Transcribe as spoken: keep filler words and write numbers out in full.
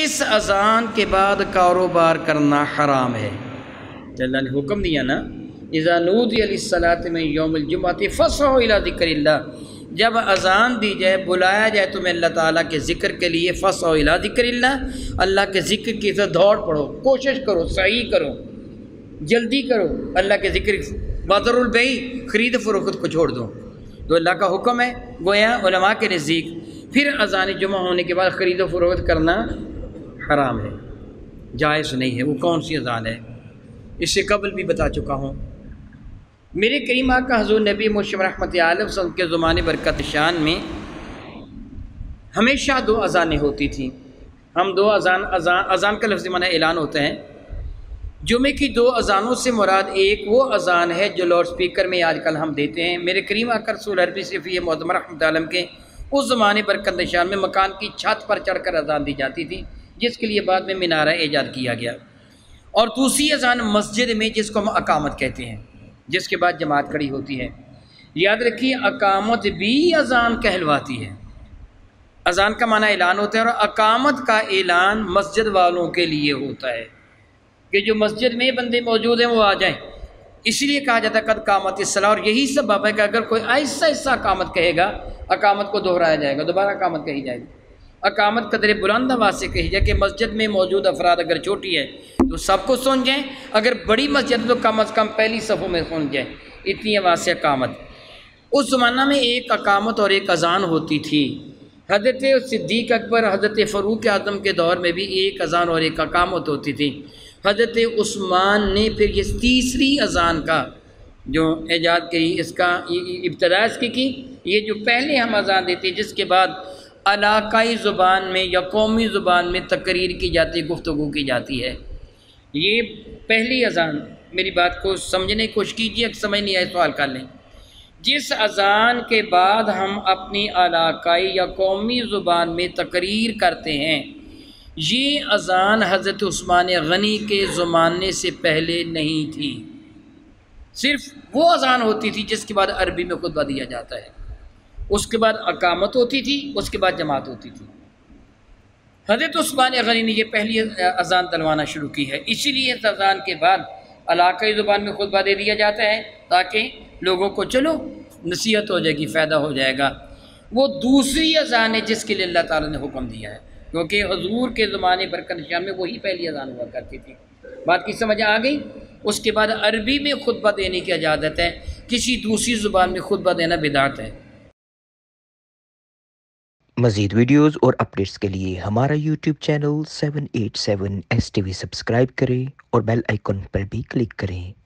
اس اذان کے بعد کاروبار کرنا حرام ہے۔ اللہ نے حکم دیا نا، اذا نودی للصلاۃ من یوم الجمعۃ فاسعوا الی ذکر اللہ، جب اذان دی جائے، بلایا جائے تمہیں اللہ تعالیٰ کے ذکر کے لیے، فاسعوا الی ذکر اللہ، اللہ کے ذکر کی طرف دوڑ پڑو، کوشش کرو، سعی کرو، جلدی کرو اللہ کے ذکر۔ بادر البیع، خرید و فروخت کو چھوڑ دو، تو اللہ کا حکم ہے۔ گویا علماء کے نزدیک پھر اذان جمعہ ہونے کے بعد خرید و فروخت کرنا حرام ہے، جائز نہیں ہے۔ وہ کون سی اذان ہے؟ اس سے قبل بھی بتا چکا ہوں۔ میرے کریم آقا حضور نبی محمد رحمۃ علیہ وسلم کے زمانے برکت شان میں ہمیشہ دو اذانیں ہوتی تھیں۔ ہم دو اذان اذان اذان کا لفظ معنی اعلان ہوتا ہے۔ جمعے کی دو اذانوں سے مراد ایک وہ اذان ہے جو لاؤڈ سپیکر میں آج کل ہم دیتے ہیں۔ میرے کریم آقا رسول عربی صفی معظم رحمۃ علیہ کے اس زمانے برکت شان میں مکان کی چھت پر چڑھ کر اذان دی جاتی تھی، جس کے لیے بعد میں مینارہ ایجاد کیا گیا۔ اور دوسری اذان مسجد میں، جس کو ہم اقامت کہتے ہیں، جس کے بعد جماعت کھڑی ہوتی ہے۔ یاد رکھیے، اقامت بھی اذان کہلواتی ہے۔ اذان کا معنی اعلان ہوتا ہے، اور اقامت کا اعلان مسجد والوں کے لیے ہوتا ہے کہ جو مسجد میں بندے موجود ہیں وہ آ جائیں۔ اسی لیے کہا جاتا ہے قد قامت الصلاۃ، اور یہی سبب ہے کہ اگر کوئی آہستہ آہستہ اقامت کہے گا، اقامت کو دہرایا جائے گا، دوبارہ اقامت کہی جائے گی۔ اقامت قدر بلند آواز سے کہی جائے کہ مسجد میں موجود افراد اگر چھوٹی ہے تو سب کو سن جائیں، اگر بڑی مسجد تو کم از کم پہلی صفوں میں سن جائیں، اتنی آواز سے اقامت۔ اس زمانہ میں ایک اقامت اور ایک اذان ہوتی تھی۔ حضرت صدیق اکبر، حضرت فاروق اعظم کے دور میں بھی ایک اذان اور ایک اقامت ہوتی تھی۔ حضرت عثمان نے پھر یہ تیسری اذان کا جو ایجاد کی، اس کا ابتدا اس کی کی یہ جو پہلے ہم اذان دیتے، جس کے بعد علاقائی زبان میں یا قومی زبان میں تقریر کی جاتی، گفتگو کی جاتی ہے۔ یہ پہلی اذان، میری بات کو سمجھنے کی کوشش کیجیے، اگر سمجھ نہیں آئے سوال کر لیں۔ جس اذان کے بعد ہم اپنی علاقائی یا قومی زبان میں تقریر کرتے ہیں، یہ اذان حضرت عثمان غنی کے زمانے سے پہلے نہیں تھی۔ صرف وہ اذان ہوتی تھی جس کے بعد عربی میں خطبہ دیا جاتا ہے، اس کے بعد اقامت ہوتی تھی، اس کے بعد جماعت ہوتی تھی۔ حضرت عثمان غنی نے یہ پہلی اذان دلوانا شروع کی ہے، اسی لیے اس اذان کے بعد علاقائی زبان میں خطبہ دے دیا جاتا ہے تاکہ لوگوں کو چلو نصیحت ہو جائے گی، فائدہ ہو جائے گا۔ وہ دوسری اذان ہے جس کے لیے اللہ تعالیٰ نے حکم دیا ہے، کیونکہ حضور کے زمانے برکت شان میں وہی پہلی اذان ہوا کرتی تھی۔ بات کی سمجھ آ گئی؟ اس کے بعد عربی میں خطبہ دینے کی اجازت ہے، کسی دوسری زبان میں خطبہ دینا بدعت ہے۔ مزید ویڈیوز اور اپڈیٹس کے لیے ہمارا YouTube channel seven eight seven S T V subscribe کریں اور بیل آئیکن پر بھی کلک کریں۔